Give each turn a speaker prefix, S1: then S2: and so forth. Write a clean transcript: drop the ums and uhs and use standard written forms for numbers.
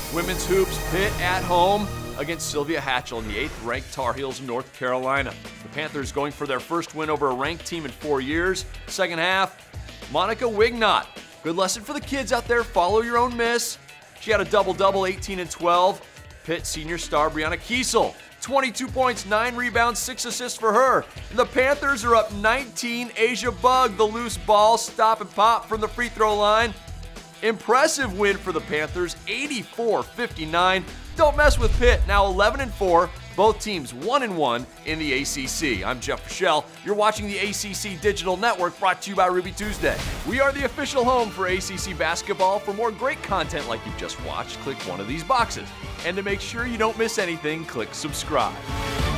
S1: Women's hoops, Pitt at home against Sylvia Hatchell and the 8th-ranked Tar Heels of North Carolina. The Panthers going for their first win over a ranked team in 4 years. Second half, Monica Wignot. Good lesson for the kids out there, follow your own miss. She had a double-double, 18 and 12. Pitt senior star Brianna Kiesel, 22 points, 9 rebounds, 6 assists for her. And the Panthers are up 19. Asia Bug, the loose ball, stop and pop from the free throw line. Impressive win for the Panthers, 84-59. Don't mess with Pitt, now 11 and 4. Both teams 1-1 in the ACC. I'm Jeff Fischel. You're watching the ACC Digital Network, brought to you by Ruby Tuesday. We are the official home for ACC basketball. For more great content like you've just watched, click one of these boxes. And to make sure you don't miss anything, click subscribe.